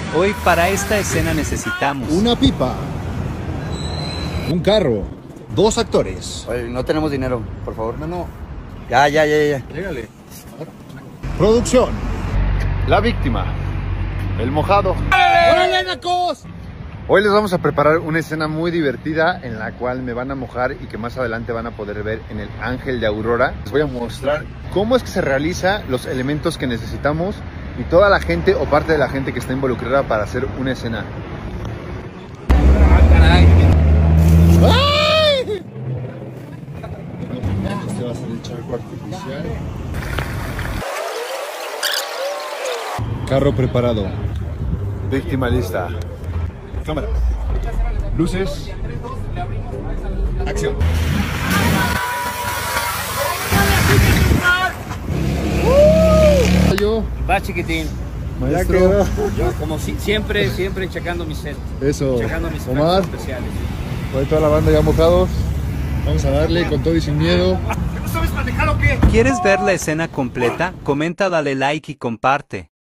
Hoy para esta escena necesitamos una pipa, un carro, 2 actores. Oye, no tenemos dinero, por favor. No. Ya. Llégale. Producción. La víctima, el mojado. ¡Órale, nacos! Hoy les vamos a preparar una escena muy divertida en la cual me van a mojar y que más adelante van a poder ver en el Ángel de Aurora. Les voy a mostrar cómo es que se realiza, los elementos que necesitamos y toda la gente o parte de la gente que está involucrada para hacer una escena. ¡Ay! Este va a ser el charco artificial. Carro preparado. Víctima lista. Cámara. Luces. Acción. Yo, Va, chiquitín. maestro. Yo, como siempre checando mi set. Eso. Checando mis Omar. efectos especiales. Hoy toda la banda ya mojados. Vamos a darle con todo y sin miedo. ¿Quieres ver la escena completa? Comenta, dale like y comparte.